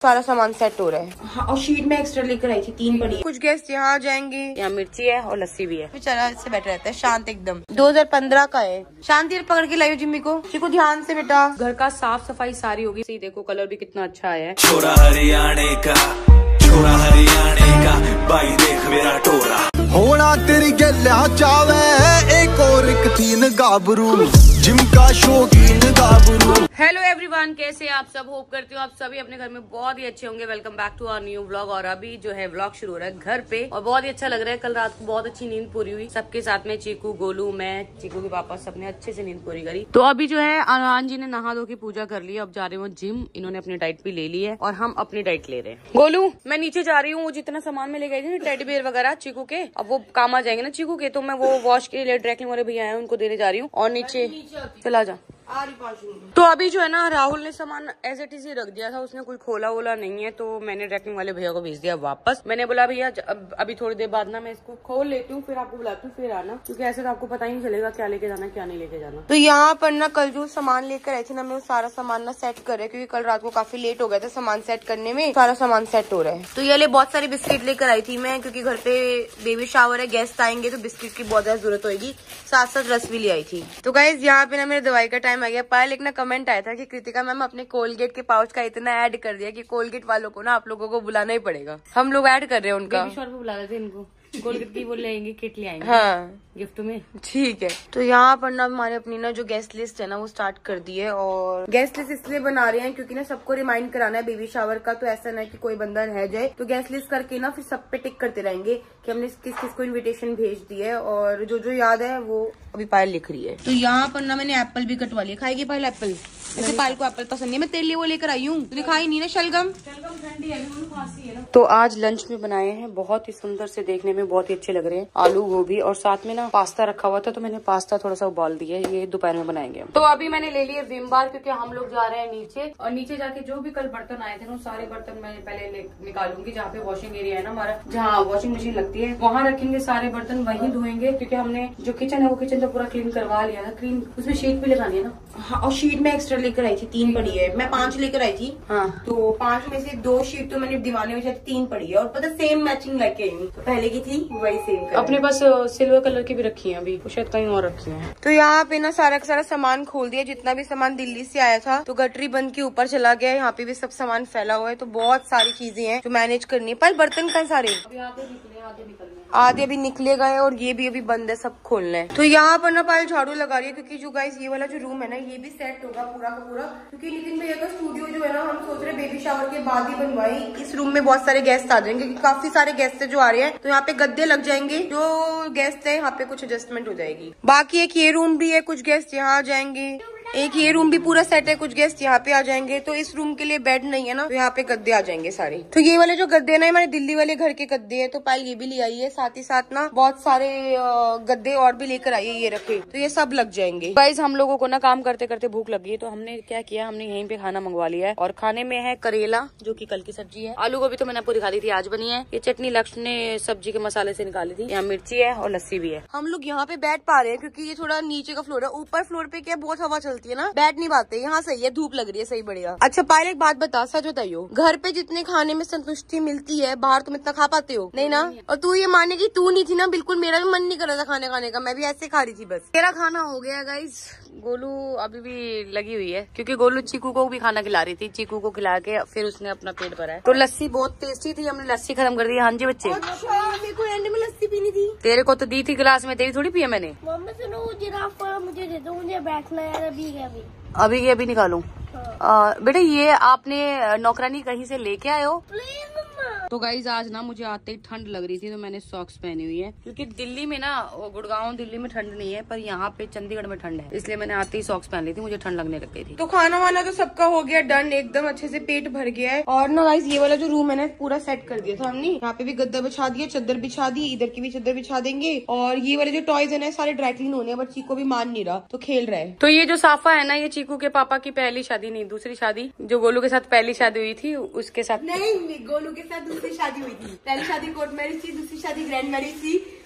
सारा सामान सेट हो रहा है। हाँ, और शीट में एक्स्ट्रा लेकर आई थी, 3 पड़ी है। कुछ गेस्ट यहाँ आ जाएंगे। यहाँ मिर्ची है और लस्सी भी है। बेचारा इससे बैठा रहता है शांत एकदम। 2015 का है। शांति पकड़ के लाइयो जिम्मी को। चिकू ध्यान से बेटा। घर का साफ सफाई सारी होगी। सी देखो कलर भी कितना अच्छा आया है। छोरा हरियाणे का, छोरा हरियाणे का, भाई देख मेरा टोरा होना तेरी गल्ला चावे एक और एक 3 गाबरू जिम का शौकीन गाबरू। हेलो एवरीवन, कैसे आप सब? होप करती हूँ आप सभी अपने घर में बहुत ही अच्छे होंगे। Welcome back to our new vlog. और अभी जो है व्लॉग शुरू हो रहा है घर पे और बहुत ही अच्छा लग रहा है। कल रात को बहुत अच्छी नींद पूरी हुई सबके साथ में। चीकू, गोलू, मैं, चीकू के पापा, सबने अच्छे से नींद पूरी करी। तो अभी जो है अनहान जी ने नहा धो की पूजा कर ली। अब जा रहे हो जिम। इन्होंने अपनी डाइट भी ले ली है और हम अपनी डाइट ले रहे हैं। गोलू, मैं नीचे जा रही हूँ। जितना सामान में ले गई थी टेडी बियर वगैरह चीकू के, अब वो काम आ जाएंगे ना चीकू के, तो मैं वो वॉश के लिए ड्राई क्लीनिंग वाले भैया हैं उनको देने जा रही हूँ। और नीचे चला जा। तो अभी जो है ना राहुल ने सामान एज इट इज ही रख दिया था, उसने कोई खोला वोला नहीं है। तो मैंने ड्रैकिंग वाले भैया को भेज दिया वापस। मैंने बोला भैया अभी थोड़ी देर बाद ना मैं इसको खोल लेती हूँ, फिर आपको बुलाती हूँ, फिर आना, क्योंकि ऐसे तो आपको पता ही नहीं चलेगा क्या लेके जाना क्या नहीं लेके जाना। तो यहाँ पर ना कल जो सामान लेकर आई थी ना, मैं वो सारा सामान ना सेट कर रही है, क्योंकि कल रात को काफी लेट हो गया था सामान सेट करने में। सारा सामान सेट हो रहा है। तो ये ले बहुत सारी बिस्किट लेकर आई थी मैं, क्योंकि घर पे बेबी शावर है, गेस्ट आएंगे तो बिस्किट की बहुत ज्यादा जरूरत होगी। साथ साथ रस भी ले आई थी। तो गाइस यहाँ पे ना मेरे दवाई का टाइम आ गया। पायल एक ना कमेंट आया था कि कृतिका मैम अपने कोलगेट के पाउच का इतना ऐड कर दिया कि कोलगेट वालों को ना आप लोगों को बुलाना ही पड़ेगा। हम लोग ऐड कर रहे हैं उनका। बुला रहे थे इनको, कोलगेट की वो लेंगे, किट ले आएंगे हाँ गिफ्ट में। ठीक है। तो यहाँ पर ना हमारे अपनी ना जो गेस्ट लिस्ट है ना वो स्टार्ट कर दी है। और गेस्ट लिस्ट इसलिए बना रहे हैं क्योंकि ना सबको रिमाइंड कराना है बेबी शावर का। तो ऐसा ना कि कोई बंदा रह जाए, तो गेस्ट लिस्ट करके ना फिर सब पे टिक करते रहेंगे कि हमने किस किस को इन्विटेशन भेज दी है। और जो जो याद है वो अभी पायल लिख रही है। तो यहाँ पर ना मैंने एप्पल भी कटवा लिया। खाएगी पायल एप्पल? वैसे पायल को एप्पल पसंद नहीं है, मैं तेरे लिए वो लेकर आई हूँ। तो खाई नहीं ना शलगम? ठंडी है, खांसी है ना। तो आज लंच में बनाए हैं, बहुत ही सुंदर से, देखने में बहुत ही अच्छे लग रहे हैं, आलू गोभी, और साथ में ना पास्ता रखा हुआ था तो मैंने पास्ता थोड़ा सा उबाल दिया है। ये दोपहर में बनाएंगे हम। तो अभी मैंने ले लिए विम बार, क्योंकि हम लोग जा रहे हैं नीचे। और नीचे जाके जो भी कल बर्तन आए थे ना सारे बर्तन मैं पहले निकालूंगी। जहाँ पे वॉशिंग एरिया है ना हमारा, जहाँ वॉशिंग मशीन लगती है, वहाँ रखेंगे सारे बर्तन, वहीं धोएंगे। क्योंकि हमने जो किचन है वो किचन तो पूरा क्लीन करवा लिया था। क्लीन उसमें शीट भी लगानी है ना। हाँ, और शीट में एक्स्ट्रा लेकर आई थी, 3 पड़ी है। मैं 5 लेकर आई थी। हाँ, तो 5 में से 2 शीट तो मैंने दीवाने में से 3 पड़ी है। और पता सेम मैचिंग लेके आई हूँ, तो पहले की थी वही सेम। अपने पास सिल्वर कलर की भी रखी है अभी, शायद कहीं और रखी है। तो यहाँ पे ना सारा का सारा सामान खोल दिया। जितना भी सामान दिल्ली से आया था तो गटरी बंद के ऊपर चला गया। यहाँ पे भी सब सामान फैला हुआ है। तो बहुत सारी चीजें हैं जो मैनेज करनी है। पर बर्तन कहाँ सारे? आधे अभी निकले गए और ये भी अभी बंद है, सब खोलना है। तो यहाँ पर ना पायल झाड़ू लगा रही है, क्योंकि जो गाइस ये वाला जो रूम है ना ये भी सेट होगा पूरा का पूरा। क्योंकि नितिन भैया का स्टूडियो जो है ना हम सोच रहे बेबी शावर के बाद ही बनवाए। इस रूम में बहुत सारे गेस्ट आ जाएंगे, क्योंकि काफी सारे गेस्ट है जो आ रहे हैं। तो यहाँ पे गद्दे लग जाएंगे, जो गेस्ट है यहाँ पे कुछ एडजस्टमेंट हो जाएगी। बाकी एक ये रूम भी है, कुछ गेस्ट यहाँ आ जाएंगे। एक ये रूम भी पूरा सेट है, कुछ गेस्ट यहाँ पे आ जाएंगे। तो इस रूम के लिए बेड नहीं है ना, तो यहाँ पे गद्दे आ जाएंगे सारे। तो ये वाले जो गद्दे ना हमारे दिल्ली वाले घर के गद्दे हैं। तो पायल ये भी ले आई है, साथ ही साथ ना बहुत सारे गद्दे और भी लेकर आई है, ये रखे। तो ये सब लग जाएंगे। गाइस हम लोगों को ना काम करते करते भूख लगी है, तो हमने क्या किया, हमने यहीं पे खाना मंगवा लिया है। और खाने में है करेला, जो कि कल की सब्जी है। आलू गोभी तो मैंने आपको दिखा दी थी, आज बनी है। ये चटनी लक्ष्य ने सब्जी के मसाले से निकाली थी। यहाँ मिर्ची है और लस्सी भी है। हम लोग यहाँ पे बैठ पा रहे हैं क्योंकि ये थोड़ा नीचे का फ्लोर है। ऊपर फ्लोर पे क्या बहुत हवा चलती है ना, बैठ नहीं पाते। यहाँ सही है, धूप लग रही है, सही बढ़िया। अच्छा पायल एक बात बता, सच बताइयो, घर पे जितने खाने में संतुष्टि मिलती है बाहर तुम इतना खा पाते हो? नहीं ना। और तू ये माने की तू नहीं थी ना, बिल्कुल मेरा भी मन नहीं कर रहा था खाने का, मैं भी ऐसे खा रही थी बस। मेरा खाना हो गया गाइस। गोलू अभी भी लगी हुई है, क्योंकि गोलू चीकू को भी खाना खिला रही थी। चीकू को खिला के फिर उसने अपना पेट भरा है। तो लस्सी बहुत टेस्टी थी, हमने लस्सी खत्म कर दी। हाँ जी बच्चे, मेरे को एंड में लस्सी पीनी थी। तेरे को तो दी थी गिलास में, तेरी थोड़ी पिया मैंने। मम्मी सुनो, जिराफ को मुझे दे दो, मुझे बैठना है अभी ये अभी निकालूं। बेटा ये आपने नौकरानी कहीं से लेके आए हो? प्लीज मम्मा। तो गाइज आज ना मुझे आते ही ठंड लग रही थी, तो मैंने सॉक्स पहनी हुई है। क्योंकि दिल्ली में ना, गुड़गांव दिल्ली में ठंड नहीं है, पर यहाँ पे चंडीगढ़ में ठंड है, इसलिए मैंने आते ही सॉक्स पहन ली थी, मुझे ठंड लगने लग गई थी। तो खाना वाना तो सबका हो गया डन, एकदम अच्छे से पेट भर गया है। और ना गाइस ये वाला जो रूम है ना पूरा सेट कर दिया था हमने। यहाँ पे भी गद्दा बिछा दिया, चादर बिछा दी, इधर की भी चादर बिछा देंगे। और ये वाले जो टॉयज है ना सारे ड्राई क्लीन होने हैं, बट चीकू भी मान नहीं रहा तो खेल रहा है। तो ये जो साफा है ना, ये चीकू के पापा की पहली शादी नहीं, दूसरी शादी, जो गोलू के साथ पहली शादी हुई थी उसके साथ। नहीं, गोलू के साथ दूसरी शादी हुई थी। पहली शादी कोर्ट मैरिज थी, दूसरी शादी ग्रैंड मैरिज थी।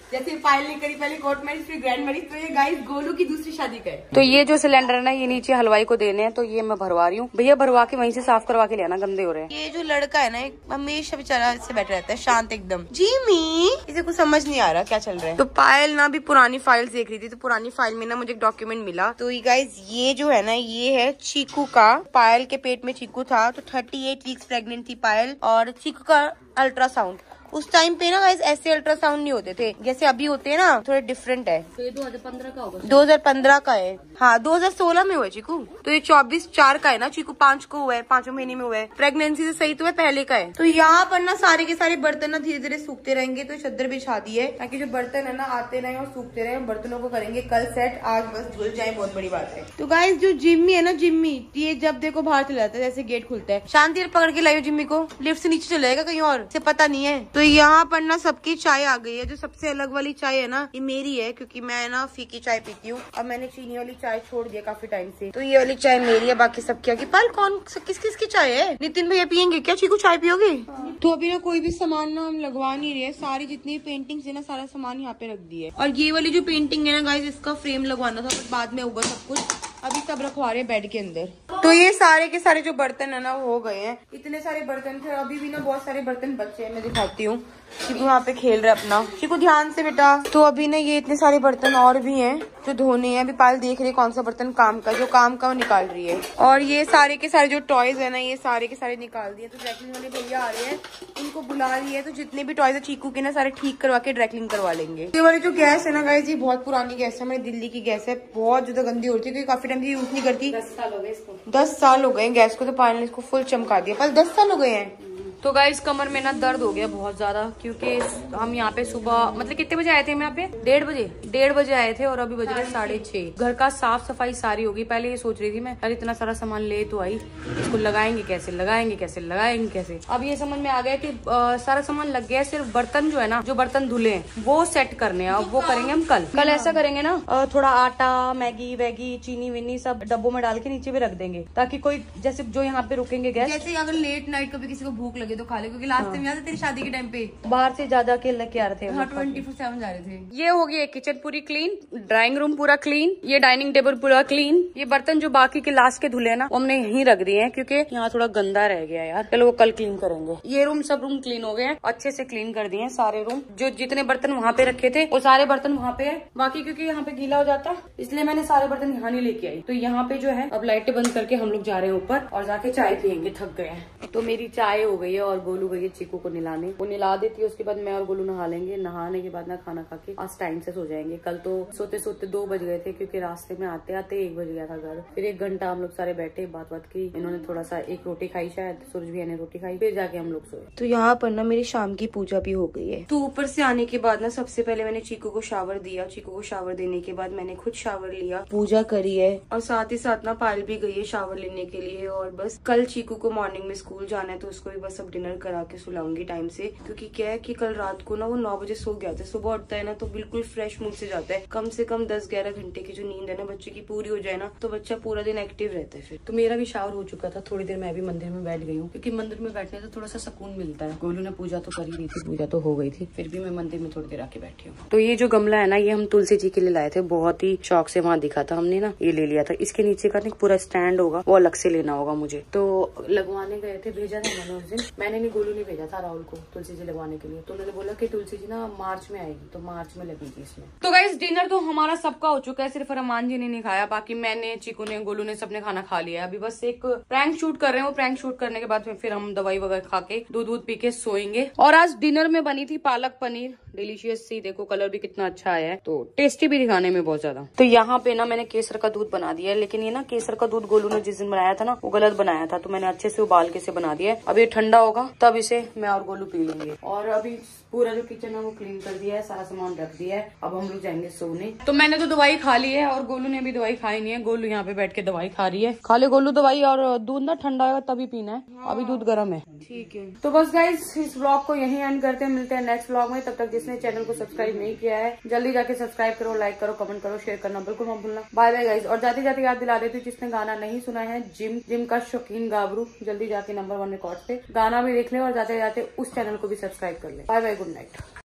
जैसे पायल ने करी पहले कोर्ट मैरिज फिर ग्रैंड मैरिज, तो ये गाइस गोलू की दूसरी शादी का है। तो ये जो सिलेंडर है ना ये नीचे हलवाई को देने हैं, तो ये मैं भरवा रही हूँ। भैया भरवा के वहीं से साफ करवा के लेना, गंदे हो रहे हैं। ये जो लड़का है ना हमेशा बेचारा इससे बैठा रहता है शांत एकदम। जिमी इसे कुछ समझ नहीं आ रहा क्या चल रहा है। तो पायल ना भी पुरानी फाइल देख रही थी, तो पुरानी फाइल में ना मुझे एक डॉक्यूमेंट मिला। तो गाइस ये जो है ना ये है चीकू का। पायल के पेट में चीकू था, तो 38 वीक्स प्रेग्नेंट थी पायल, और चीकू का अल्ट्रासाउंड। उस टाइम पे ना गाइस ऐसे अल्ट्रासाउंड नहीं होते थे जैसे अभी होते हैं ना, थोड़े डिफरेंट है। तो ये 2015 का होगा। 2015 का है, हाँ 2016 में हुआ है चीकू। तो ये 24/4 का है ना, चीकू 5 को हुआ है, 5वें महीने में हुआ है। प्रेगनेंसी से सही तो है पहले का है। तो यहाँ पर ना सारे के सारे बर्तन ना धीरे धीरे सूखते रहेंगे, तो चद्दर बिछा दी है ताकि जो बर्तन है ना आते रहे और सूखते रहे। बर्तनों को करेंगे कल सेट, आज बस धुल जाए, बहुत बड़ी बात है। तो गाइस जो जिम्मी है ना, जिम्मी ये जब देखो बाहर चला जाता है, जैसे गेट खुलता है। शांति पकड़ के लाइयो जिम्मी को, लिफ्ट से नीचे चले जाएगा कहीं और, इसे पता नहीं है। तो यहाँ पर ना सबकी चाय आ गई है। जो सबसे अलग वाली चाय है ना ये मेरी है, क्योंकि मैं ना फीकी चाय पीती हूँ। अब मैंने चीनी वाली चाय छोड़ दिया काफी टाइम से, तो ये वाली चाय मेरी है। बाकी सबकी आगे। पर कौन किस किस की चाय है? नितिन भैया पियेंगे क्या? चीकू चाय पियोगे? तो अभी ना कोई भी सामान ना हम लगवा नहीं रहे। सारी जितनी पेंटिंग्स है ना सारा सामान यहाँ पे रख दी है। और ये वाली जो पेंटिंग है ना गाइस इसका फ्रेम लगवाना था, पर बाद में होगा सब कुछ। अभी सब रखवा रहे बेड के अंदर। तो ये सारे के सारे जो बर्तन है ना वो हो गए हैं। इतने सारे बर्तन थे, अभी भी ना बहुत सारे बर्तन बचे हैं। मैं दिखाती हूँ। चीकू यहाँ पे खेल रहा है अपना। चीकू ध्यान से बेटा। तो अभी ना ये इतने सारे बर्तन और भी हैं जो धोने हैं। अभी पायल देख रही है कौन सा बर्तन काम का, जो काम का वो निकाल रही है। और ये सारे के सारे जो टॉयज है ना ये सारे के सारे निकाल दिए। तो ड्रैकलिंग वाले भैया आ रहे हैं, उनको बुला रही है। तो जितने भी टॉयज है चीकू के ना सारे ठीक करवा के ड्रैकलिंग करवा लेंगे। ये वाली जो गैस है ना गाइस ये बहुत पुरानी गैस है, हमारी दिल्ली की गैस है। बहुत ज्यादा गंदी होती है क्योंकि काफी टाइम से यूज नहीं करती। 10 साल हो गए इसको। 10 साल हो गए गैस को। तो पायल ने इसको फुल चमका दिया। पर 10 साल हो गए हैं। तो गाइस कमर में ना दर्द हो गया बहुत ज्यादा, क्योंकि हम यहाँ पे सुबह मतलब कितने बजे आए थे हम यहाँ पे? 1:30 बजे आए थे, और अभी बज रहे 6:30। घर का साफ सफाई सारी होगी। पहले ये सोच रही थी मैं, अरे इतना सारा सामान ले तो आई, इसको लगाएंगे कैसे लगाएंगे कैसे लगाएंगे कैसे। अब ये समझ में आ गया कि सारा सामान लग गया। सिर्फ बर्तन जो है ना, जो बर्तन धुले हैं वो सेट करने हैं। अब वो करेंगे हम कल ऐसा करेंगे ना, थोड़ा आटा मैगी वैगी चीनी विनी सब डब्बों में डाल के नीचे भी रख देंगे, ताकि कोई जैसे जो यहाँ पे रुकेंगे गैस, जैसे अगर लेट नाइट कभी किसी को भूख लगे तो खा ले। क्योंकि लास्ट टाइम याद है तेरी शादी के टाइम पे बाहर से ज्यादा के लग के आ रहे थे। हाँ 24/7 जा रहे थे। ये हो गई किचन पूरी क्लीन, ड्राइंग रूम पूरा क्लीन, ये डाइनिंग टेबल पूरा क्लीन। ये बर्तन जो बाकी के लास्ट के धुले ना वो हमने यहीं रख दिए हैं, क्योंकि यहाँ थोड़ा गंदा रह गया यार। चलो वो कल क्लीन करेंगे। ये रूम सब रूम क्लीन हो गए हैं, अच्छे से क्लीन कर दिए सारे रूम। जो जितने बर्तन वहाँ पे रखे थे वो सारे बर्तन वहाँ पे है। बाकी क्योंकि यहाँ पे गीला हो जाता इसलिए मैंने सारे बर्तन यहाँ नहीं लेके आई। तो यहाँ पे जो है अब लाइटें बंद करके हम लोग जा रहे हैं ऊपर और जाके चाय पियेंगे, थक गए हैं। तो मेरी चाय हो गई है और गोलू गई है चीकू को निलाने। वो निला देती है, उसके बाद मैं और गोलू नहा लेंगे। नहाने के बाद ना खाना खा के आज टाइम से सो जाएंगे। कल तो सोते सोते 2 बज गए थे, क्योंकि रास्ते में आते आते 1 बज गया था घर। फिर 1 घंटा हम लोग सारे बैठे बात की। इन्होंने थोड़ा सा 1 रोटी खाई, शायद सूरज भैया ने रोटी खाई, फिर जाके हम लोग सोए। तो यहाँ पर ना मेरी शाम की पूजा भी हो गई है। तो ऊपर से आने के बाद ना सबसे पहले मैंने चीकू को शावर दिया। चीकू को शावर देने के बाद मैंने खुद शावर लिया, पूजा करी है, और साथ ही साथ ना पायल भी गई है शावर लेने के लिए। और बस कल चीकू को मॉर्निंग में स्कूल जाना है, तो उसको भी बस अब डिनर करा के सुलाऊंगी टाइम से। क्योंकि क्या है कि कल रात को ना वो 9 बजे सो गया था। सुबह उठता है ना तो बिल्कुल फ्रेश मूड से जाता है। कम से कम 10-11 घंटे की जो नींद है ना बच्चे की पूरी हो जाए ना, तो बच्चा पूरा दिन एक्टिव रहता है। फिर तो मेरा भी शावर हो चुका था, थोड़ी देर मैं भी मंदिर में बैठ गई हूँ, क्योंकि मंदिर में बैठने से थोड़ा सा सुकून मिलता है। गोलू ने पूजा तो कर ही दी थी, पूजा तो हो गई थी, फिर भी मैं मंदिर में थोड़ी देर आके बैठी हूँ। तो ये जो गमला है ना ये हम तुलसी जी के लिए लाए थे। बहुत ही शौक से वहाँ दिखा था हमने ना, ये ले लिया था। इसके नीचे का पूरा स्टैंड होगा, वो अलग से लेना होगा मुझे। तो लगवाने गए थे, भेजा था मैंने उस दिन। मैंने नहीं, गोलू ने भेजा था राहुल को तुलसी जी लगवाने के लिए। तो उन्होंने बोला कि तुलसी जी ना मार्च में आएगी, तो मार्च में लगेगी इसमें। तो गाइस डिनर तो हमारा सबका हो चुका है, सिर्फ रमान जी ने नहीं खाया। बाकी मैंने, चीकू ने, गोलू ने, सबने खाना खा लिया। अभी बस एक प्रैंक शूट कर रहे हैं। वो प्रैंक शूट करने के बाद फिर हम दवाई वगैरह खा के दूध पी के सोएंगे। और आज डिनर में बनी थी पालक पनीर, डिलीशियस सी। देखो कलर भी कितना अच्छा आया है, तो टेस्टी भी दिखाने में बहुत ज्यादा। तो यहाँ पे ना मैंने केसर का दूध बना दिया है, लेकिन ये ना केसर का दूध गोलू ने जिस दिन बनाया था ना वो गलत बनाया था, तो मैंने अच्छे से उबाल के इसे बना दिया है। अब ये ठंडा होगा तब इसे मैं और गोलू पी लेंगे। और अभी पूरा जो किचन है वो क्लीन कर दिया है, सारा सामान रख दिया है। अब हम लोग जाएंगे सोने। तो मैंने तो दवाई खा ली है और गोलू ने भी दवाई खाई नहीं है। गोलू यहाँ पे बैठ के दवाई खा रही है। खा ले गोलू दवाई, और दूध ना ठंडा होगा तभी पीना है, अभी दूध गर्म है। ठीक है, तो बस गाइस इस ब्लॉग को यहीं एंड करते हैं। मिलते हैं नेक्स्ट ब्लॉग में। तब तक जिसने चैनल को सब्सक्राइब नहीं किया है जल्दी जाके सब्सक्राइब करो, लाइक करो, कमेंट करो, शेयर करना बिल्कुल मत भूलना। Bye bye guys. और जाते जाते याद दिला देती हूँ, जिसने गाना नहीं सुना है, जिम का शौकीन गाबरू, जल्दी जाके नंबर 1 रिकॉर्ड पे गाना भी देख ले और जाते जाते उस चैनल को भी सब्सक्राइब कर ले। Bye bye, good night.